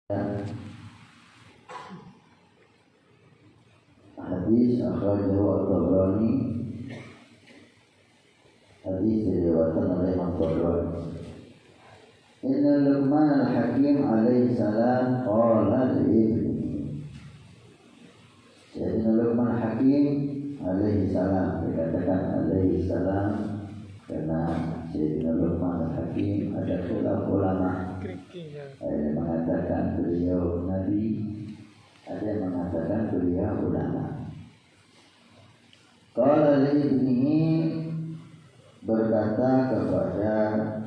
Hadis akhrajahu at-Tabrani. Hadis diriwayatkan oleh Imam Tabrani. Inna Luqman al-Hakim alaihi salam qala li-ibnihi. Sayyidina Luqman al-Hakim alaihi salam, dikatakan alaihi salam karena Sayyidina Luqman al-Hakim ada khilaf ulama. Ada yang mengatakan beliau nabi, ada yang mengatakan beliau ulama. Qala li-ibnihi, berkata kepada